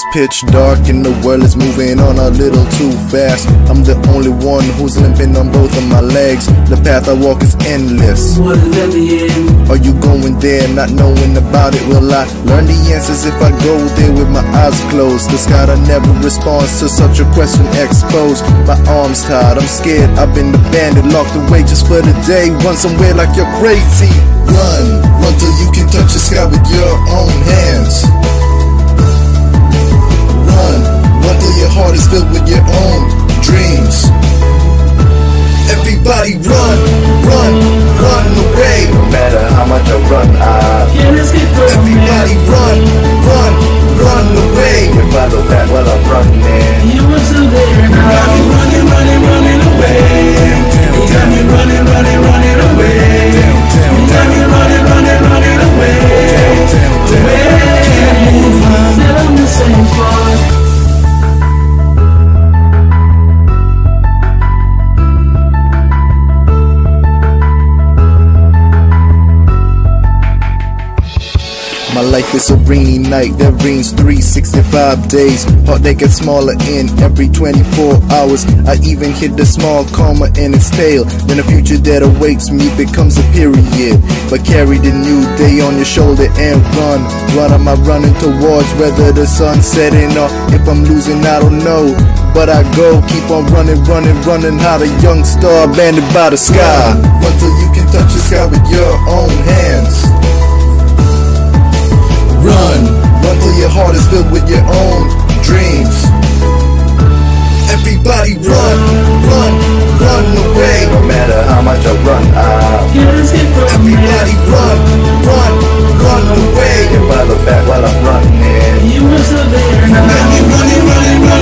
pitch dark and the world is moving on a little too fast. I'm the only one who's limping on both of my legs. The path I walk is endless. What is at the end? Are you going there not knowing about it? Will I learn the answers if I go there with my eyes closed? This God, I never responds to such a question exposed. My arms tied, I'm scared, I've been abandoned, locked away just for the day. Run somewhere like you're crazy. Run, run till you can touch the sky with your own hands. Run till your heart is filled with your own dreams. Everybody run, run, run away. No matter how much I run, everybody run, run, run away. If I look back while I'm running, You were still there and I got me running, running, running away. You got me running, running, running away. You got me running, running, running away. Can't move on, still on the same spot. My life is a rainy night that rains 365 days. Heart that gets smaller in every 24 hours. I even hit the small comma in its tail. Then the future that awaits me becomes a period. But carry the new day on your shoulder and run. What am I running towards? Whether the sun's setting or if I'm losing, I don't know. But I go, keep on running, running, running. How the young star banded by the sky. Run till you can touch the sky with your own hands. Run, run till your heart is filled with your own dreams. Everybody run, run, run away. no matter how much I run, everybody run, run, run away. If I look back while I'm running, You were still there and I got me running, running, running.